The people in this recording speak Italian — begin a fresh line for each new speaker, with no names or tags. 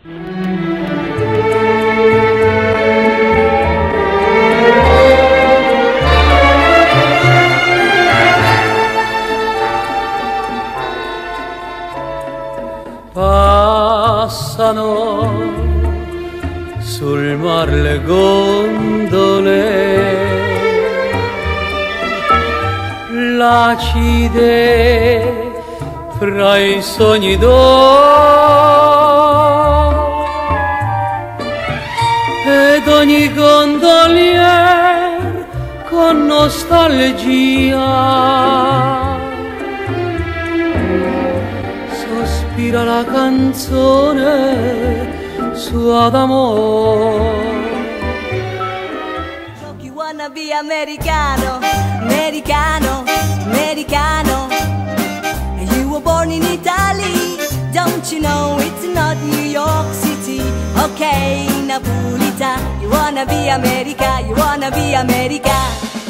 Passano sul mar le gondole placide fra i sogni d'oro ed ogni gondolier con nostalgia sospira la canzone sua d'amore.
You wanna be americano, americano, americano. You were born in Italy, don't you know it's not New York City? Okay, Napolita, you wanna be America, you wanna be America.